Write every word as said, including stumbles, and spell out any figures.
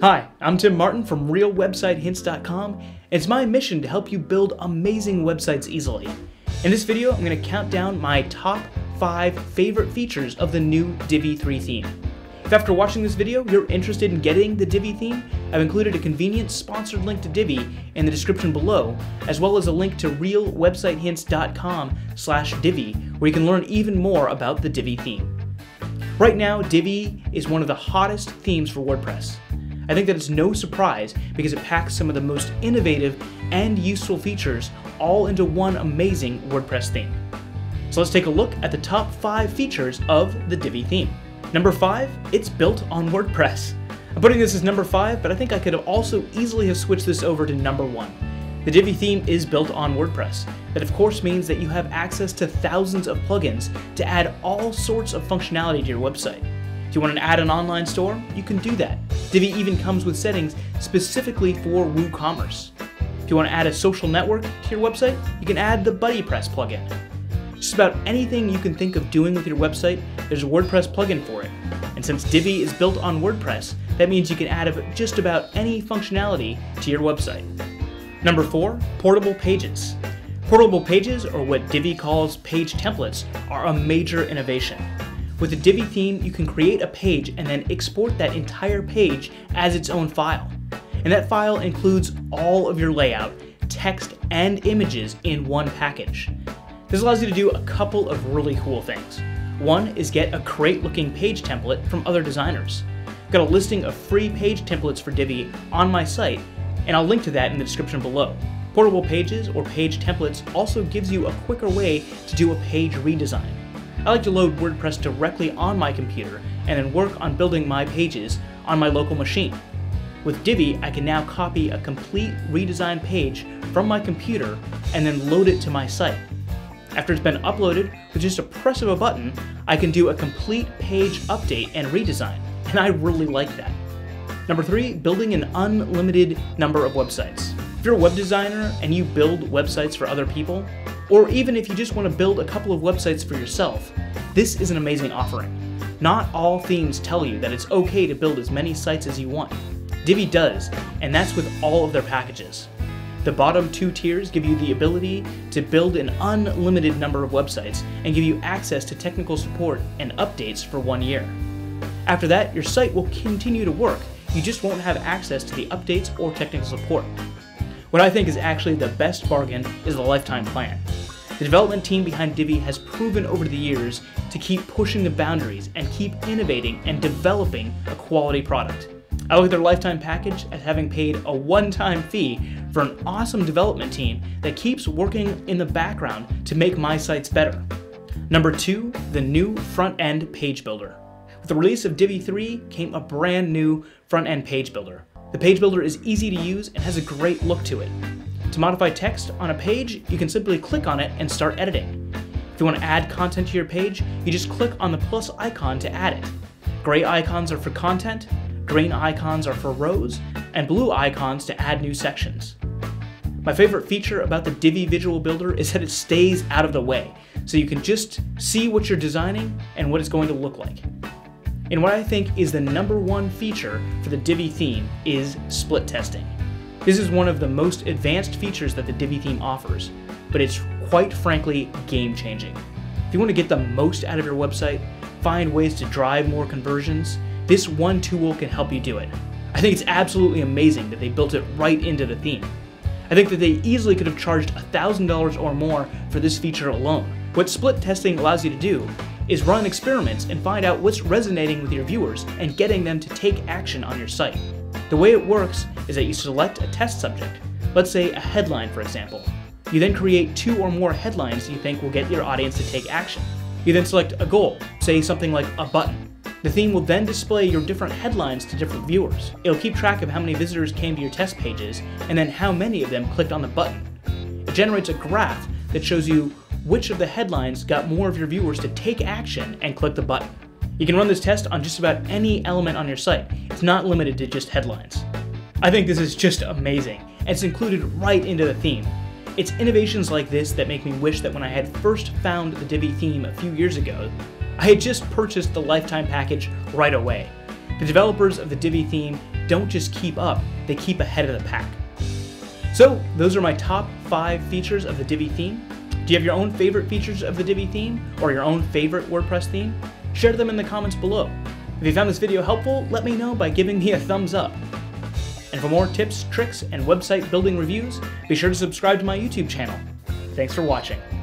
Hi, I'm Tim Martin from real website hints dot com, and it's my mission to help you build amazing websites easily. In this video, I'm going to count down my top five favorite features of the new Divi three theme. If after watching this video you're interested in getting the Divi theme, I've included a convenient sponsored link to Divi in the description below, as well as a link to real website hints dot com slash Divi, where you can learn even more about the Divi theme. Right now, Divi is one of the hottest themes for WordPress. I think that it's no surprise because it packs some of the most innovative and useful features all into one amazing WordPress theme. So let's take a look at the top five features of the Divi theme. Number five, it's built on WordPress. I'm putting this as number five, but I think I could have also easily have switched this over to number one. The Divi theme is built on WordPress. That of course means that you have access to thousands of plugins to add all sorts of functionality to your website. If you want to add an online store, you can do that. Divi even comes with settings specifically for WooCommerce. If you want to add a social network to your website, you can add the BuddyPress plugin. Just about anything you can think of doing with your website, there's a WordPress plugin for it. And since Divi is built on WordPress, that means you can add just about any functionality to your website. Number four, portable pages. Portable pages, or what Divi calls page templates, are a major innovation. With the Divi theme, you can create a page and then export that entire page as its own file. And that file includes all of your layout, text, and images in one package. This allows you to do a couple of really cool things. One is get a great looking page template from other designers. I've got a listing of free page templates for Divi on my site, and I'll link to that in the description below. Portable pages or page templates also gives you a quicker way to do a page redesign. I like to load WordPress directly on my computer and then work on building my pages on my local machine. With Divi, I can now copy a complete redesigned page from my computer and then load it to my site. After it's been uploaded, with just a press of a button, I can do a complete page update and redesign, and I really like that. Number three, building an unlimited number of websites. If you're a web designer and you build websites for other people, or even if you just want to build a couple of websites for yourself, this is an amazing offering. Not all themes tell you that it's okay to build as many sites as you want. Divi does, and that's with all of their packages. The bottom two tiers give you the ability to build an unlimited number of websites and give you access to technical support and updates for one year. After that, your site will continue to work, you just won't have access to the updates or technical support. What I think is actually the best bargain is the lifetime plan. The development team behind Divi has proven over the years to keep pushing the boundaries and keep innovating and developing a quality product. I look at their lifetime package as having paid a one-time fee for an awesome development team that keeps working in the background to make my sites better. Number two, the new front-end page builder. With the release of Divi three came a brand new front-end page builder. The page builder is easy to use and has a great look to it. To modify text on a page, you can simply click on it and start editing. If you want to add content to your page, you just click on the plus icon to add it. Gray icons are for content, green icons are for rows, and blue icons to add new sections. My favorite feature about the Divi Visual Builder is that it stays out of the way, so you can just see what you're designing and what it's going to look like. And what I think is the number one feature for the Divi theme is split testing. This is one of the most advanced features that the Divi theme offers, but it's quite frankly game-changing. If you want to get the most out of your website, find ways to drive more conversions, this one tool can help you do it. I think it's absolutely amazing that they built it right into the theme. I think that they easily could have charged one thousand dollars or more for this feature alone. What split testing allows you to do is run experiments and find out what's resonating with your viewers and getting them to take action on your site. The way it works is that you select a test subject, let's say a headline for example. You then create two or more headlines you think will get your audience to take action. You then select a goal, say something like a button. The theme will then display your different headlines to different viewers. It'll keep track of how many visitors came to your test pages and then how many of them clicked on the button. It generates a graph that shows you which of the headlines got more of your viewers to take action and click the button. You can run this test on just about any element on your site. It's not limited to just headlines. I think this is just amazing, and it's included right into the theme. It's innovations like this that make me wish that when I had first found the Divi theme a few years ago, I had just purchased the lifetime package right away. The developers of the Divi theme don't just keep up, they keep ahead of the pack. So those are my top five features of the Divi theme. Do you have your own favorite features of the Divi theme or your own favorite WordPress theme? Share them in the comments below. If you found this video helpful, let me know by giving me a thumbs up. And for more tips, tricks, and website building reviews, be sure to subscribe to my YouTube channel. Thanks for watching.